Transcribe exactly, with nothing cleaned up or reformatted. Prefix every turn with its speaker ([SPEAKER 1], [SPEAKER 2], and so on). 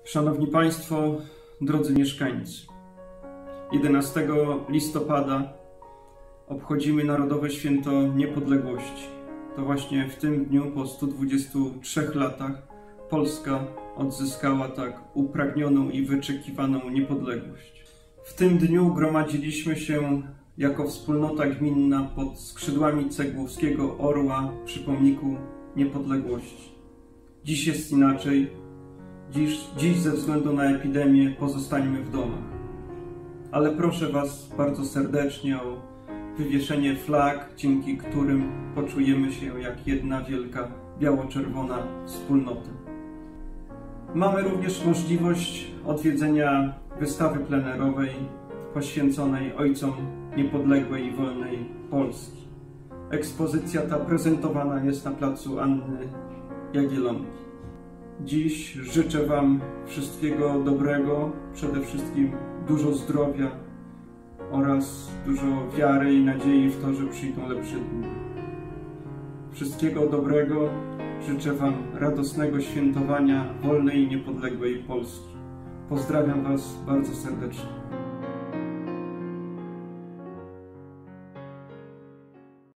[SPEAKER 1] Szanowni Państwo, drodzy mieszkańcy, jedenastego listopada obchodzimy Narodowe Święto Niepodległości. To właśnie w tym dniu, po stu dwudziestu trzech latach, Polska odzyskała tak upragnioną i wyczekiwaną niepodległość. W tym dniu gromadziliśmy się jako wspólnota gminna pod skrzydłami Cegłowskiego Orła przy pomniku Niepodległości. Dziś jest inaczej. Dziś, dziś ze względu na epidemię pozostańmy w domach. Ale proszę Was bardzo serdecznie o wywieszenie flag, dzięki którym poczujemy się jak jedna wielka biało-czerwona wspólnota. Mamy również możliwość odwiedzenia wystawy plenerowej poświęconej ojcom niepodległej i wolnej Polski. Ekspozycja ta prezentowana jest na placu Anny Jagiellonki. Dziś życzę Wam wszystkiego dobrego, przede wszystkim dużo zdrowia oraz dużo wiary i nadziei w to, że przyjdą lepsze dni. Wszystkiego dobrego, życzę Wam radosnego świętowania wolnej i niepodległej Polski. Pozdrawiam Was bardzo serdecznie.